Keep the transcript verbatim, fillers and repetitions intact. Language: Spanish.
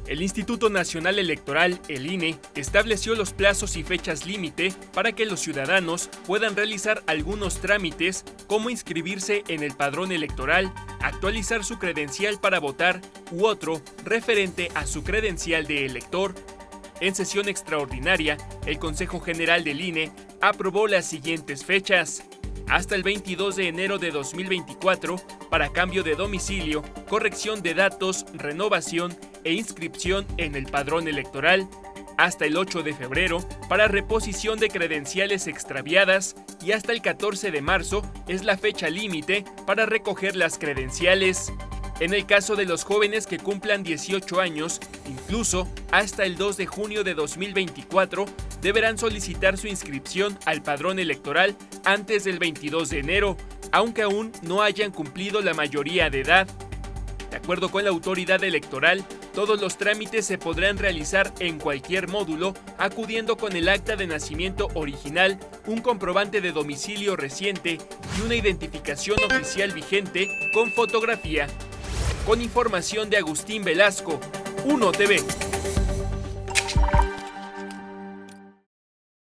El Instituto Nacional Electoral, el I N E, estableció los plazos y fechas límite para que los ciudadanos puedan realizar algunos trámites como inscribirse en el padrón electoral, actualizar su credencial para votar u otro referente a su credencial de elector. En sesión extraordinaria, el Consejo General del I N E aprobó las siguientes fechas: hasta el veintidós de enero de dos mil veinticuatro para cambio de domicilio, corrección de datos, renovación e inscripción en el padrón electoral, hasta el ocho de febrero para reposición de credenciales extraviadas y hasta el catorce de marzo es la fecha límite para recoger las credenciales. En el caso de los jóvenes que cumplan dieciocho años, incluso hasta el dos de junio de dos mil veinticuatro, deberán solicitar su inscripción al padrón electoral antes del veintidós de enero, aunque aún no hayan cumplido la mayoría de edad. De acuerdo con la autoridad electoral, todos los trámites se podrán realizar en cualquier módulo, acudiendo con el acta de nacimiento original, un comprobante de domicilio reciente y una identificación oficial vigente con fotografía. Con información de Agustín Velasco, Uno T V.